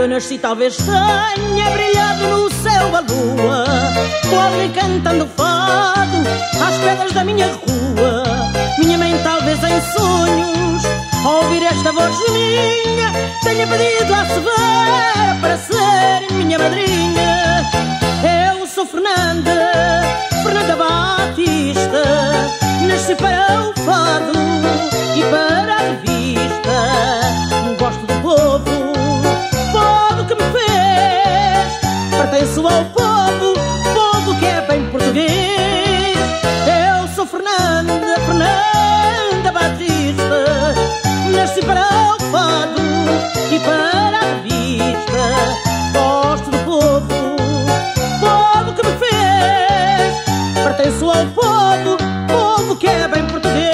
eu nasci talvez tenha brilhado no céu a lua, pobre cantando fado às pedras da minha rua. Minha mãe talvez em sonhos, ao ouvir esta voz minha, tenha pedido à Severa para ser minha madrinha. Eu sou Fernanda, Fernanda Batista, nasci para o fado e para a revista. Gosto do povo, povo que me fez, pertenço ao povo, povo que é bem português. Eu sou Fernanda, Fernanda Batista, nasci para o fado e para a revista. Gosto do povo, povo que me fez, pertenço ao povo, povo que é bem português.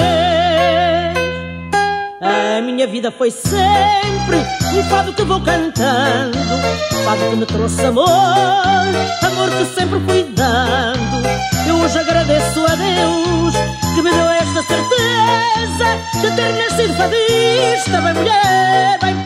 A minha vida foi sempre um fado que vou cantando, fado que me trouxe amor, amor que sempre fui dando. Eu hoje agradeço a Deus que me deu esta certeza de ter nascido fadista. Bem mulher, bem